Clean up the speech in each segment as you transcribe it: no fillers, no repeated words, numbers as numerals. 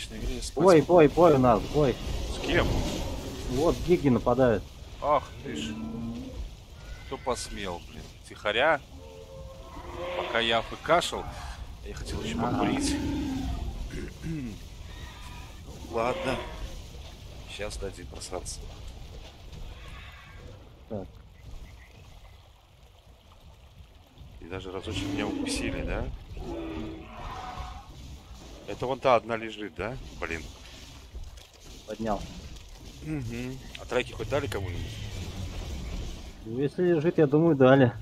обычной игре. Бой у нас, бой. С кем? Вот гиги нападают. Ах ты ж. Кто посмел, блин? Тихоря? Пока я афкашил, я хотел еще покурить. Ладно. Сейчас дадим просраться. Так. И даже разочек меня укусили, да? Это вон та одна лежит, да? Блин. Поднял. Угу. А треки хоть дали кому-нибудь? Ну, если лежит, я думаю, дали.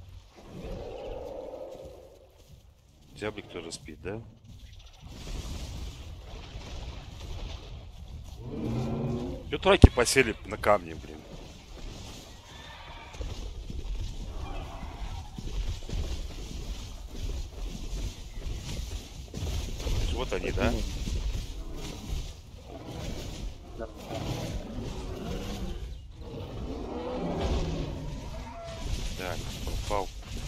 Зяблик тоже спит, да? Чё траки посели на камне, блин? Вот они, да? Так, попал.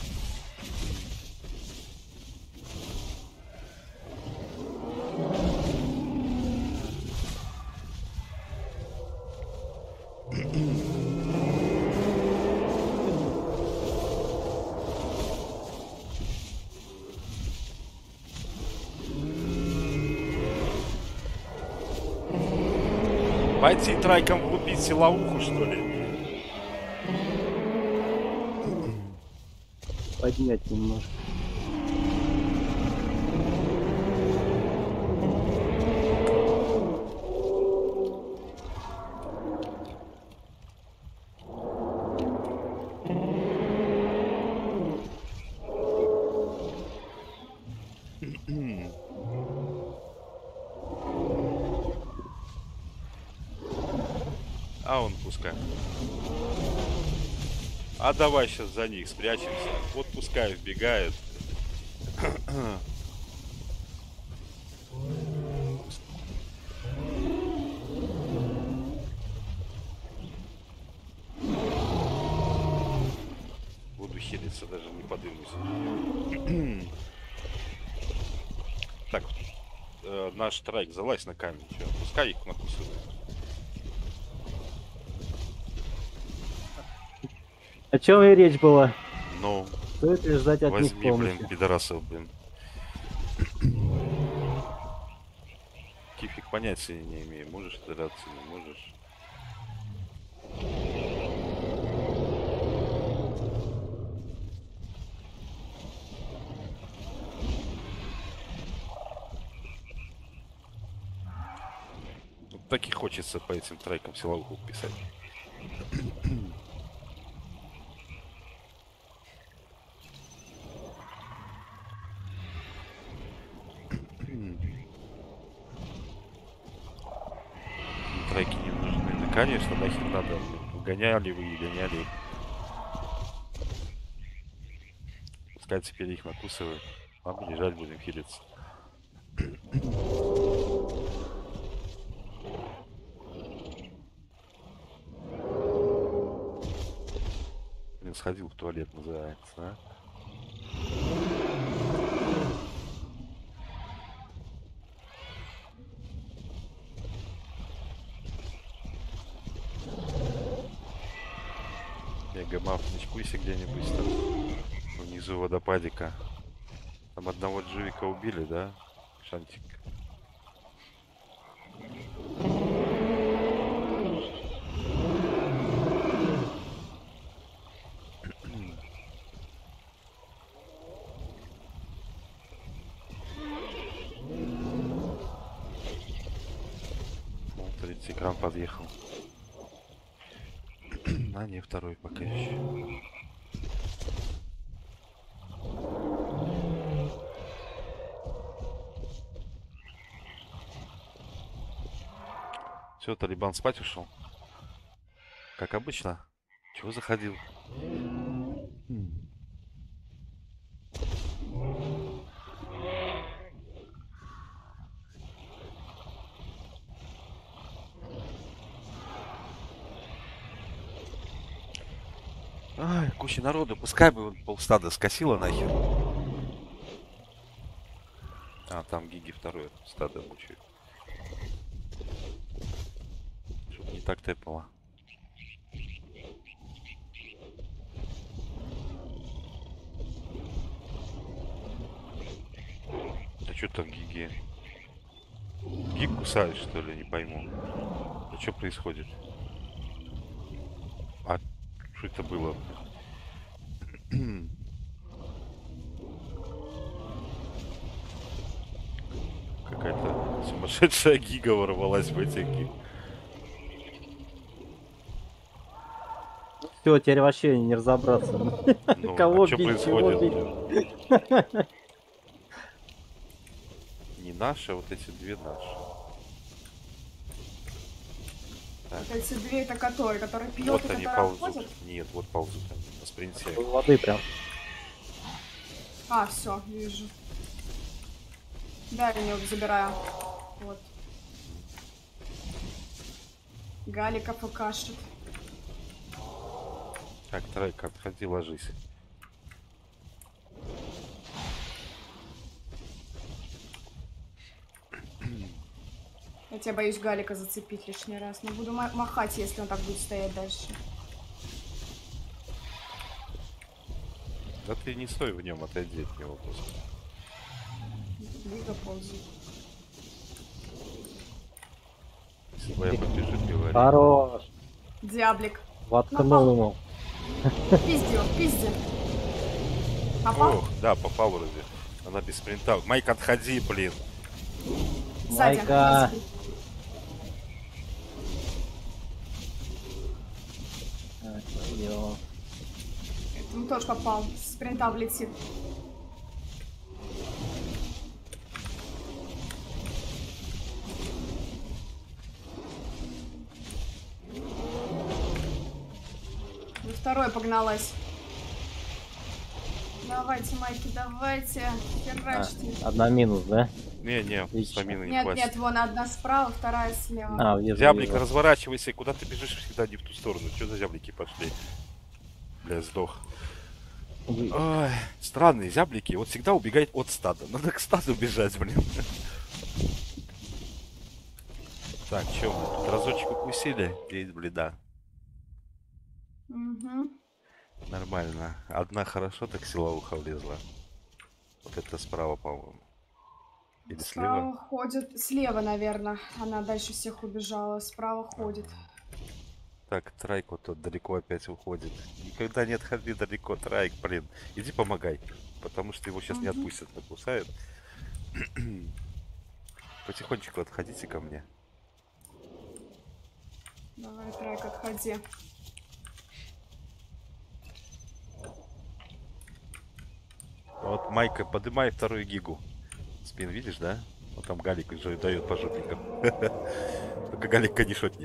Пойти трайком купить силовуху, что ли? Поднять немножко. А он пускай. А давай сейчас за них спрячемся. Вот пускай вбегает. Буду хилиться, даже не подымусь. Так, наш трайк, залазь на камень. Чё, пускай их накусывают. О чем и речь была? Ну, Стоит ли ждать от них возьми, помощи? блин, пидорасов, блин. Кифик понятия не имею. Можешь драться, не можешь. Вот так и хочется по этим трекам силовуху писать. Треки не нужны. Да, конечно, нахер надо. Гоняли вы и гоняли. Пускай теперь их накусывают. А мы лежать будем хилиться. Блин, сходил в туалет, называется, а? Мегамаф, не чкуйся где-нибудь там внизу водопадика. Там одного дживика убили, да? Шантик. Третий экран подъехал. А не, второй пока еще. Все, Талибан спать ушел. Как обычно. Чего заходил? Ай, куча народу. Пускай бы он полстада скосило нахер. А, там Гиги второе стадо мучает. не так тэпало. А что там гиги? Гиг кусают, что ли? Не пойму. А что происходит? А что это было? Какая-то сумасшедшая гига ворвалась в эти гиг. Все, теперь вообще не разобраться. Ну, Кого а что бить, чего происходит? бить. Не наши, а вот эти две наши. Так. Вот эти две, это которые пьет Вот и они которые ползут. обходят? Нет, вот ползут они на спринте. Из воды прям. А, все, вижу. Да, я его забираю. Вот. Галика покашет. Так, Трайк, отходи, ложись. Я тебя боюсь Галика зацепить лишний раз. Но буду махать, если он так будет стоять дальше. Да ты не стой в нем, отойди от него просто. Лига ползет. Если бы я побежит, говори. Хорош. Диаблик. Воткнул ему. Пизди его, пизди. Попал? Ох, да, попал вроде. Она без спринта. Майк, отходи, блин. Сзади. Майка. Ё. Он тоже попал. С спринта влетит. За второй погналась. Давайте, Майки, давайте. Херачьте. Одна минус, да? Не, Отлично. стамины не Нет, хватит. нет, вон одна справа, вторая слева. А, вижу, Зяблик, вижу. разворачивайся, куда ты бежишь всегда не в ту сторону. Что за зяблики пошли? Бля, сдох. Ой, странные зяблики. Вот всегда убегает от стада. Надо к стаду бежать, блин. Так, что мы тут разочек укусили? Есть бледа. Угу. Нормально. Одна хорошо так силовуха влезла. Вот это справа, по-моему. Или Справа слева? ходит. Слева, наверное. Она дальше всех убежала. Справа ходит. Так, Трайк вот тут далеко опять уходит. Никогда не отходи далеко, Трайк, блин. Иди помогай. Потому что его сейчас не отпустят, покусают. Потихонечку отходите ко мне. Давай, Трайк, отходи. Вот, Майка, подымай вторую гигу. Спин видишь, да? Вот там Галик уже дает по жопникам. Только Галик не шотни.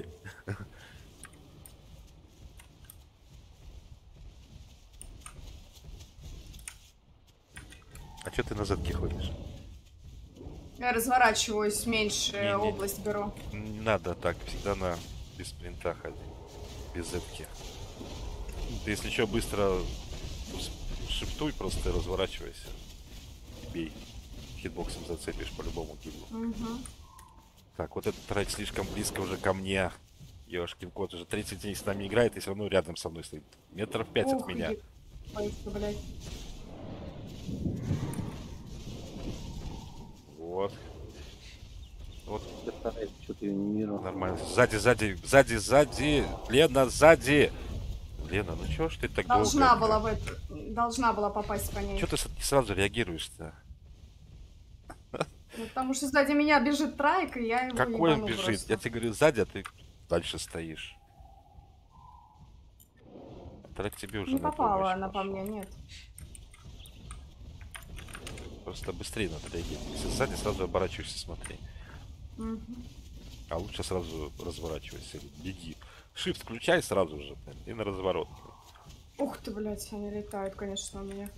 А чё ты на задке ходишь? Я разворачиваюсь, меньше Не-не. область беру. Не надо так, всегда на без спринта ходи. Без зетки. Ты если что, быстро шифтуй, просто разворачивайся. И бей. Хитбоксом зацепишь по-любому гиблу. Угу. Так, вот этот трек слишком близко уже ко мне. Ёшкин кот уже 30 дней с нами играет и все равно рядом со мной стоит. Метров 5 от меня. Боится, блядь. Вот. Вот, Что-то ее не вижу. нормально. Сзади. Лена, сзади. Лена, ну чё ж ты так Должна долго? была должна была попасть по ней. Чё ты сразу реагируешь-то? Ну, потому что сзади меня бежит Трайк, и я его Какой он ебану бежит? просто. Я тебе говорю сзади, а ты дальше стоишь. Трек тебе уже Не на попала помощь она по пошел. мне, нет. Просто быстрее надо реагировать. Если сзади, сразу оборачиваешься, смотри. Мгм. А лучше сразу разворачивайся. Беги. Shift включай сразу же, блин, и на разворот. Ух ты, блядь, они летают, конечно, у меня.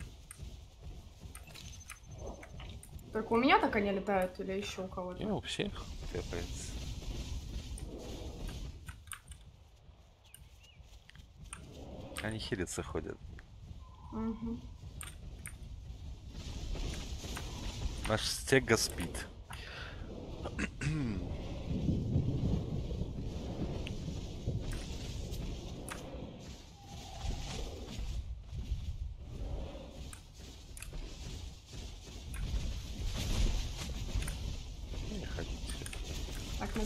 Только у меня так они летают или еще у кого-то? И у всех капец. Они хилиться ходят. Угу. Наш стега спит.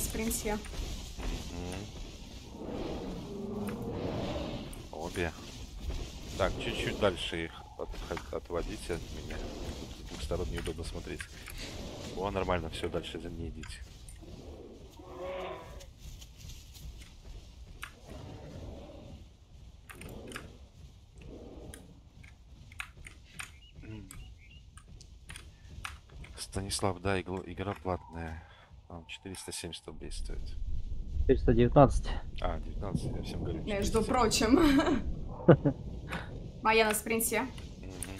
спринте. Обе. Так, чуть-чуть дальше их отводите от меня. Тут с двух сторон неудобно смотреть. О, нормально, все, дальше за ней идите. Станислав, да, игра платная. Там 470 рублей стоит. 419. А, 19, я всем говорю. Между 470. прочим. Моя на спринте. Мгм.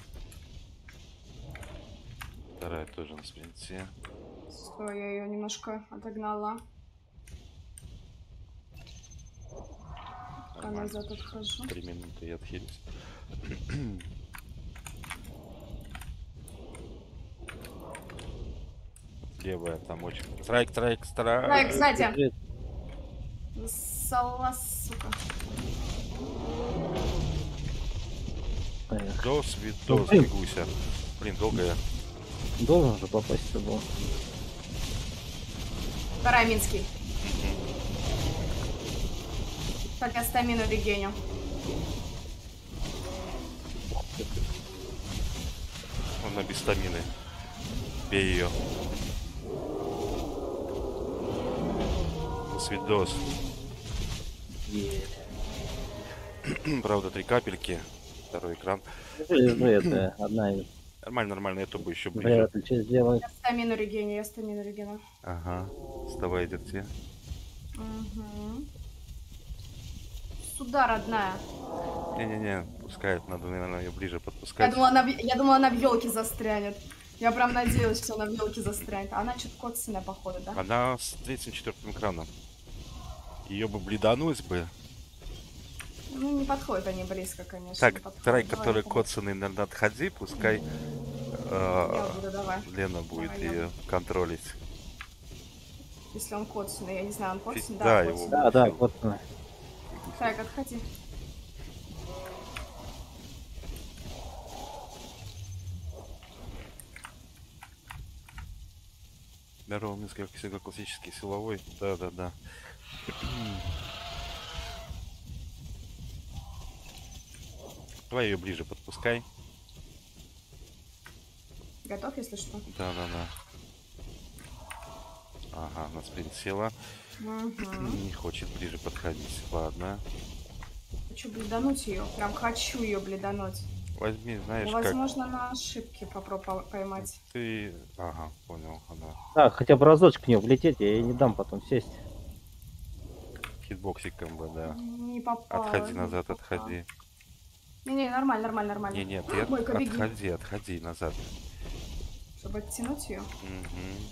Вторая тоже на спринте. Стой, я ее немножко отогнала. А Нормально. назад отхожу. 3 минуты я отхилюсь. Левая там очень. Страйк. Страйк, сзади. Бежит. Сала, сука. Эх, Дос, Ну, видос, блин. бегуся. Блин, долго я. Должен же попасть был. Вторая Минский. Так, я стамину регеню. Она без стамины. Бей ее. Свидос. Правда, 3 капельки. Второй экран. Ну, это одна из. Нормально, я бы еще ближе. Вряд ли что сделать. Я стамину регеню. Ага. Вставай, идите. Угу. Сюда, родная. Не-не-не, пускай, надо, наверное, ее ближе подпускать. Я думала, она в елке застрянет. Я прям надеялась, что она в елке застрянет. А она что-то коцаная, походу, да? Она с 3-4 экраном. Ее бы блиданулась бы. Ну, не подходят они близко, конечно. Так, не подходят. второй, Давай, который давай. коцанный, наверное, отходи, пускай Я буду, давай. Лена будет Давай, я ее контролить. Если он коцаный, я не знаю, он коцаный? Да, Да, его коцаный. Да, Всё. вот. Так, отходи. Здорово, Минск, как всегда, классический силовой. Да. Давай ее ближе подпускай. Готов, если что? Да. Ага, на спринт села. Угу. Не хочет ближе подходить. Ладно. Хочу бледануть ее. Прям хочу ее бледануть. Возьми, знаешь, Я, как возможно, на ошибке попробую поймать. ты... Ага, понял, она. Да, хотя бы разочек в нее влететь, я ей не дам потом сесть. Хитбоксиком бы, да. Не попала. Отходи не назад, попала. отходи. Не, нормально. Не, ты Мойка, беги. отходи назад. Чтобы оттянуть ее. Мгм.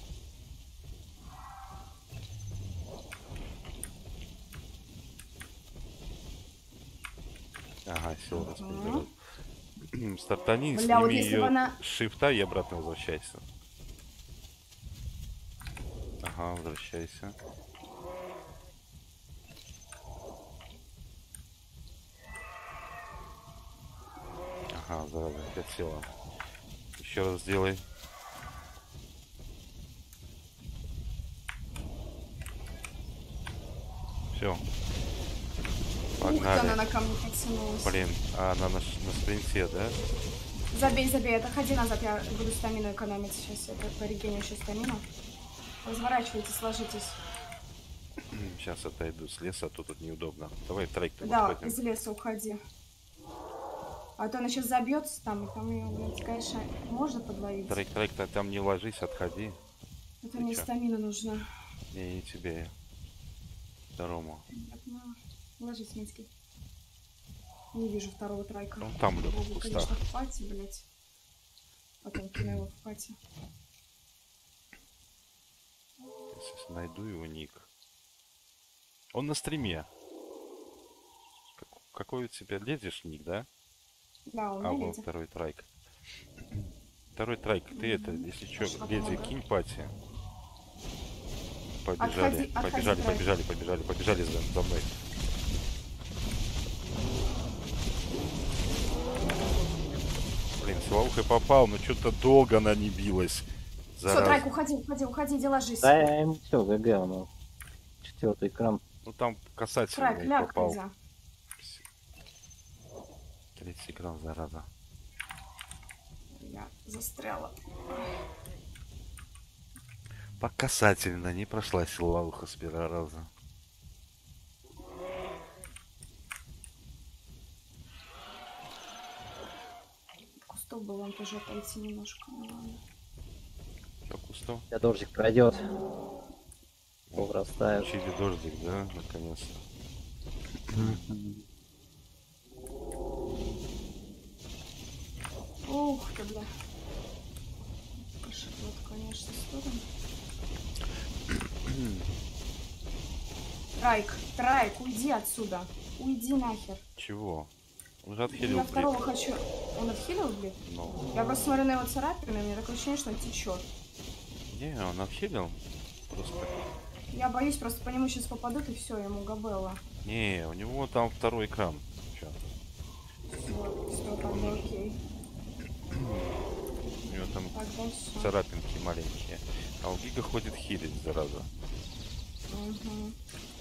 Ага, сел распределил. Стартани, Бля, вот сними если бы ее она- с шифта и обратно возвращайся. Ага, возвращайся. Ага, зараза, опять села. Еще раз сделай. Все. Ух ты, Погнали. она на камне подтянулась. Блин, а она на спринте, да? Забей, отходи назад, я буду стамину экономить сейчас. Я по регеню еще стамину. Разворачивайтесь, ложитесь. Сейчас отойду с леса, а то тут неудобно. Давай трек-то Да, выходим. из леса уходи. А то она сейчас забьется там ее, блядь, конечно, можно подловить. Трек-то там не ложись, отходи. Это Ты мне чё? стамина нужна. Не тебе. Второму. Ну, ложись, Минский. Не вижу второго трайка. Он там лёг в Его, кустах. конечно, в пати, блядь. Потом кину его в пати. Сейчас найду его ник. Он на стриме. Какой у тебя лезешь ник, да? Да, он А, на вот леди. второй трайк. Второй трайк, ты это, если что, Пошла леди, помогать. кинь пати. Отходи, Побежали за мной. Блин, силовухой попал, но что-то долго она не билась. Все, Зараза. трайк, уходи, иди ложись. Да, я ему все, ГГ, он. 4-й экран. Ну там касательно Фраг, и ляг, попал. Кайза. Третий экран, зараза. Я застряла. По касательно не прошла силовуха с первого раза. Кустов было, он тоже отойти немножко. Ну ладно. Чё, кустов? Я дождик пройдет. Поврастает. Включили дождик, да, наконец-то. Ух ты, бля. Пошибло, конечно, сторону. Трайк, уйди отсюда. Уйди нахер. Чего? Он же отхилил, Я блин. второго хочу... Он отхилил, блин? Ну, Я просто смотрю на его царапины, у меня такое ощущение, что он течет. не, он отхилил. Просто... Я боюсь, просто по нему сейчас попадут, и все, ему габелла. Не, у него там второй экран. Чё? Все, тогда окей. У него там Тогда все. царапинки маленькие. А у Гига ходит хилить, зараза. Угу.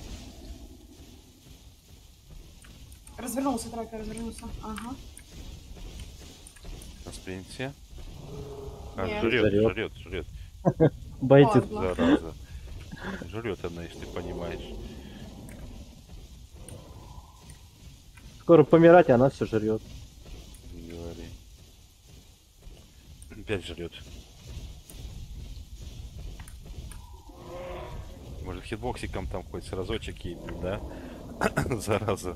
Развернулся, Трайк, развернулся. Ага. На спринте. А, Нет. жрет. Байтит. Ладно. Зараза. Жрет она, если ты понимаешь. Скоро помирать, а она все жрет. Не говори. Опять жрет. Может, хитбоксиком там хоть разочек ей, да? Зараза.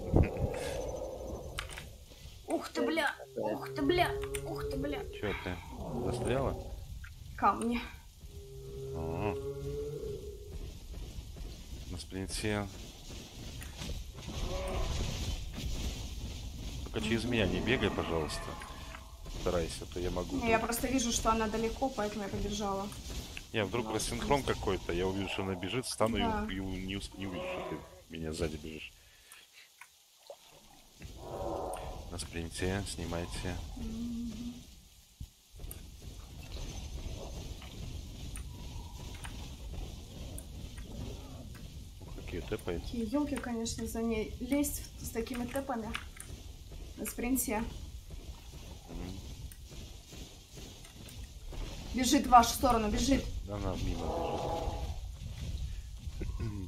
Ух ты, бля! Ух ты, бля! Ух ты, бля! Че ты? Застряла? Камни. А. На спринте. Только через меня не бегай, пожалуйста. Старайся, а то я могу. Не, я просто вижу, что она далеко, поэтому я побежала. Не, вдруг рассинхрон какой-то, я увижу, что она бежит, стану Да. и не увижу, что ты меня сзади бежишь. На спринте снимайте. Ух, какие тэпы. Такие елки, конечно, за ней. Лезть с такими тэпами на спринте. Бежит в вашу сторону, бежит. Да она мимо бежит.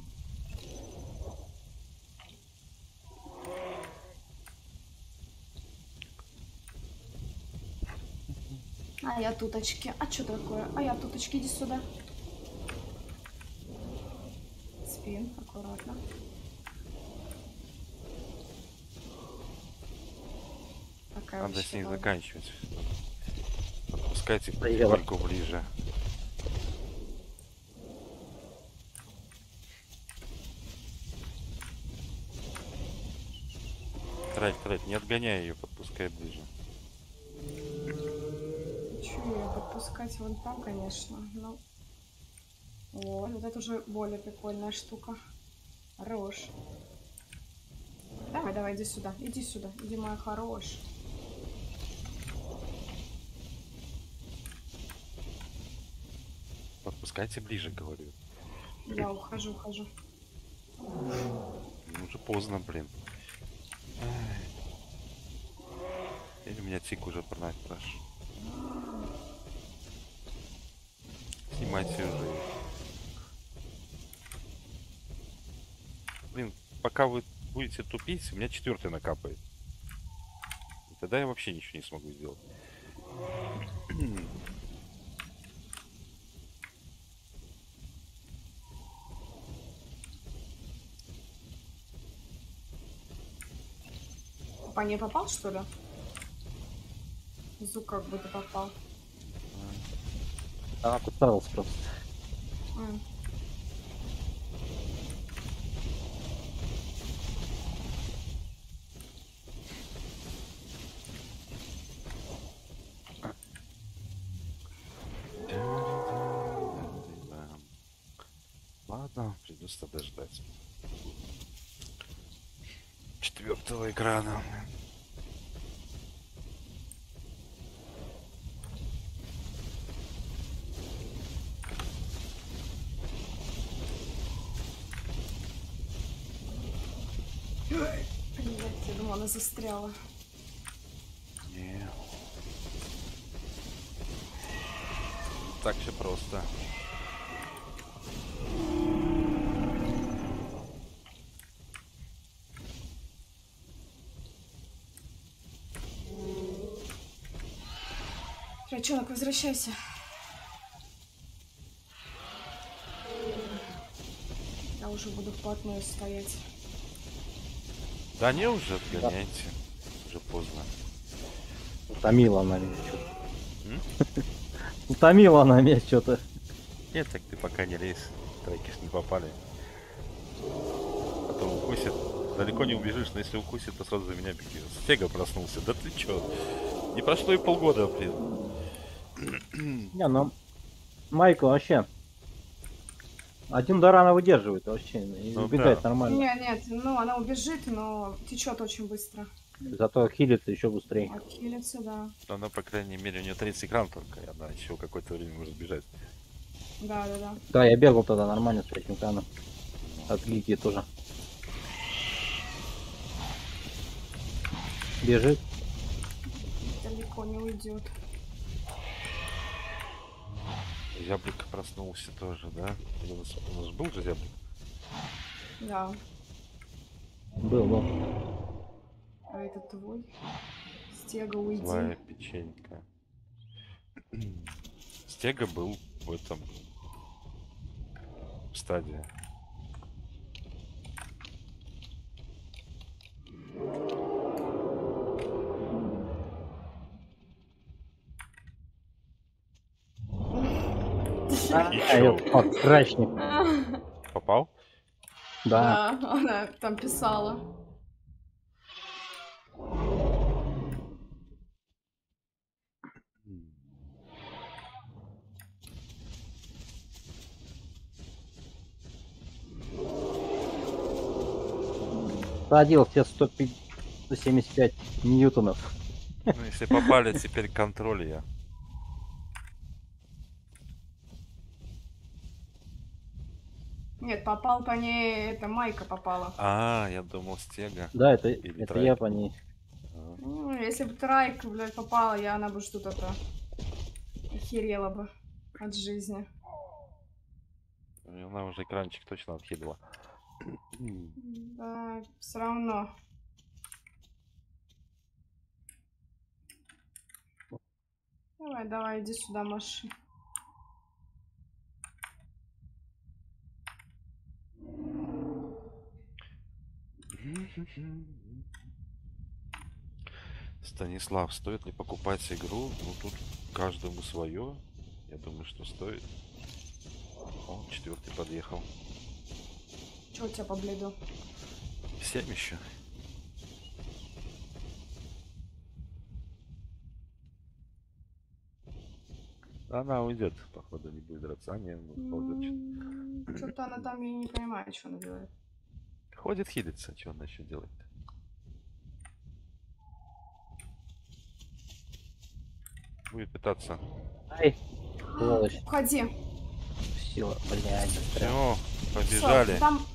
А я туточки. А что такое? А я туточки, иди сюда. Спин, аккуратно. Такая Надо вообще с ней ладно. заканчивать. Подпускайте Поехала. потихоньку ближе. Трать, не отгоняй ее, подпускай ближе. Чё ее подпускать вон там, конечно. Ну. Вот это уже более прикольная штука. Хорош. Давай, иди сюда, иди, моя хорош. Подпускайте ближе, говорю. Я ухожу. Ну, уже поздно, блин. Ай. Или у меня тик уже прошу. Снимайте уже. Блин, пока вы будете тупить, у меня 4-й накапает. И тогда я вообще ничего не смогу сделать. По ней попал, что ли? Звук как будто попал. Она кусалась просто. М. Ладно, придется тогда ждать. 4-го экрана. она застряла. Не. Так все просто. Рачонок, возвращайся. Я уже буду вплотную стоять. Да не, уже отгоняйте. Уже поздно. Утомила она меня что-то. М? Утомила она меня что-то. Нет, так ты пока не лезь. Треки ж не попали. Потом укусит. Далеко не убежишь, но если укусит, то сразу за меня беги. Стега проснулся. Да ты чё? Не прошло и полгода, блин. Не, ну Майкл вообще. Один дар она выдерживает вообще. И Ну убегает да. нормально. Нет, ну она убежит, но течет очень быстро. Зато хилится еще быстрее. Отхилится, да. Она, по крайней мере, у нее 30 экран только, и она еще какое-то время может бежать. Да. Да, я бегал тогда нормально с этим экраном. От гильдии тоже. Бежит. Далеко не уйдет. Зяблик проснулся тоже, да? Или у нас был же зяблик? Да. Был. А это твой? Стега, уйди. Злая печенька. Стега был в этом стадии. И чё? Крачник. Попал? Да. Да, она там писала. Садил все 175 ньютонов. Ну, если попали, теперь контроль я. Нет, попал по ней, это Майка попала. А, я думал, стега. Да, это Или я трайк. по ней. А, Ну, если бы Трайк, блядь, попала, она бы что-то охерела бы от жизни. и она уже экранчик точно отхилила. Да, все равно. Давай, иди сюда, Маши. Станислав, стоит ли покупать игру? Ну, тут каждому свое. Я думаю, что стоит. О, 4-й подъехал. Че у тебя по бледу? 7 еще. Она уйдет, походу, не будет драться. А, не, ну, Что-то она там, я не понимаю, что она делает. ходит, хилится. Что она еще делает? Будет пытаться. Ай, сволочь. Уходи. Сила, блядь. Все, побежали. Всё, там...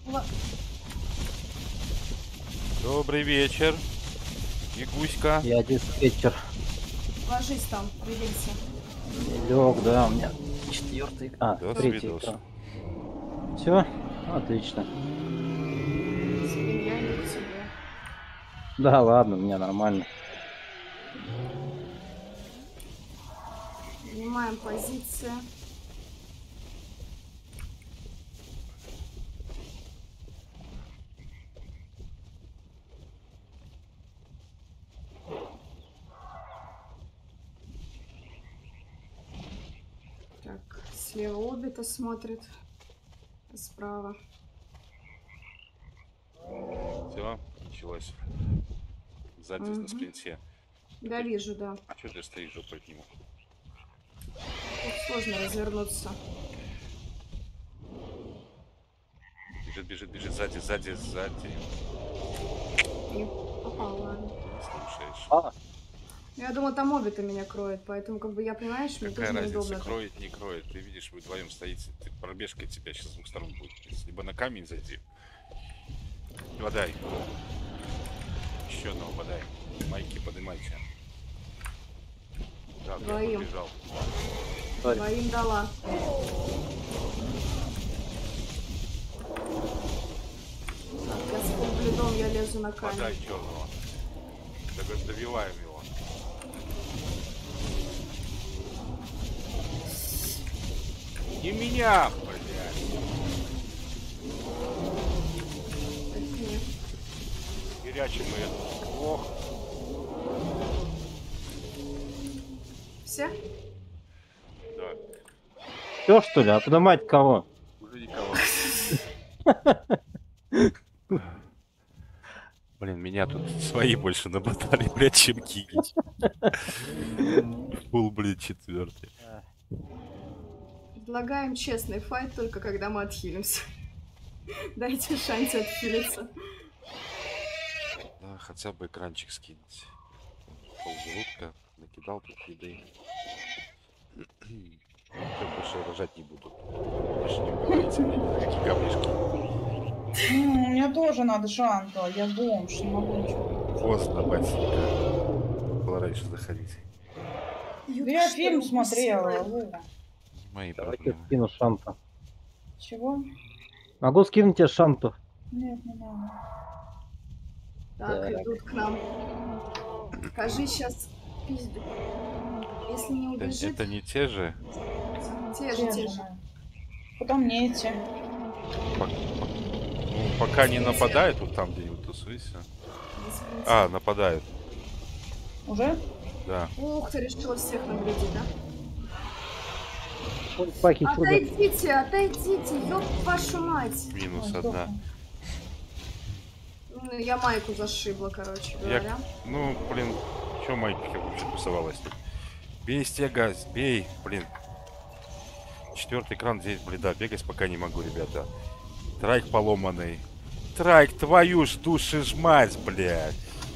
Добрый вечер. Ягуська. Я диспетчер. Ложись там, двигайся. Лег, да, у меня 4-й, До 3-й свидос. экран. Все, отлично. Я иду к тебе. Да, ладно, у меня нормально. Занимаем позиции. Так, слева Обита смотрит. Справа. Все, началось. Задница на спринте. Да, вижу, да. А что ты стоишь жопой к нему? Тут сложно развернуться. Бежит, сзади. Не попал, ладно. Не слушаешь. Я думала, там Обита меня кроет, поэтому, как бы, я, понимаешь, мне Какая тоже разница, неудобно. кроет, не кроет. Ты видишь, вы вдвоем стоите, ты пробежка тебя сейчас с двух сторон будет. Либо на камень зайди. Водай. Еще одного подай. Майки, поднимайте. Так, я Двоим. побежал. Сори. Двоим дала. Я с полблюдом, я лезу на Подай камень. черного. Добиваем его. Не меня, блядь. Нет. Горячим мы. Ох, Все? да. Все что ли? А поднимать кого? Уже никого. Блин, меня тут свои больше намотали, блядь, чем кинуть. Фул, блин, 4. Предлагаем честный файт, только когда мы отхилимся. Дайте шанс отхилиться. Да, хотя бы экранчик скинуть. Полжелудка, накидал тут еды. Я больше рожать не буду. Больше не говорите мне такие говнишки. У меня тоже надо шанта, я бомж, не могу ничего. Поздно, батенька. Было раньше заходить. Да я фильм смотрела. алло. Мои Давайте проблемы. скину шанту. Чего? Могу скинуть тебе шанту. Нет, не надо. Так, Так. идут к нам. Скажи сейчас пиздю. Если не убежит, Это не те же. те же, Те те же, же. да. Потом не эти. Ну, пока не нападают, вот там где-нибудь тусуйся. А, нападают. Уже? Да. Ух ты, решила всех наглядеть, да? Паки чудо. Отойдите, отойдите, ёб вашу мать. Минус Ой, одна. сдохла. Ну, я майку зашибла, короче говоря. Ну, блин, чё майка вообще тусовалась тут? Бей, стега, бей, блин. 4-й экран здесь, блин, да, бегать пока не могу, ребята. Трайк поломанный. Трайк, твою ж души ж мать, блядь.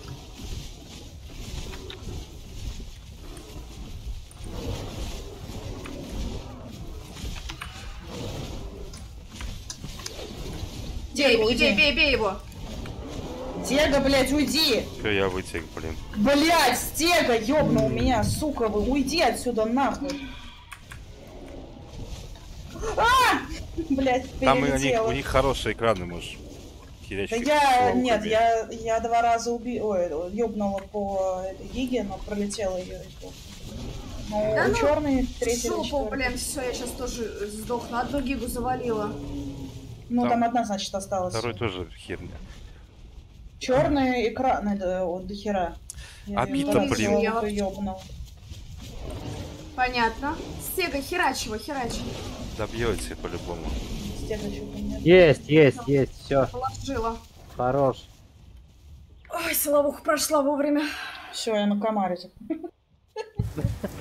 Бей, Дега, бей, уйди. бей его. Дега, блядь, уйди! Всё, я вытек, блин. Блядь, стега, ёбнул меня, сука вы, уйди отсюда нахуй. А! Блядь, Там у перелетела. них хорошие экраны, можешь. Да Херячить я, славками. нет, я 2 раза ёбнула по этой гиге, но пролетела ее. Ну, Да ну, черный, третий, Жопу, четвертый. блин, все, я сейчас тоже сдохну. Одну гигу завалила. Ну, Там там одна, значит, осталась. Второй тоже херня. Черный экран, это вот до хера. А Пита, блин. Ёбнул. Понятно. Стега, херач его, херач. Добьете по-любому. Стега что-то нет. Есть, все. Положила. Хорош. Ой, силовуха прошла вовремя. Все, я на комаре.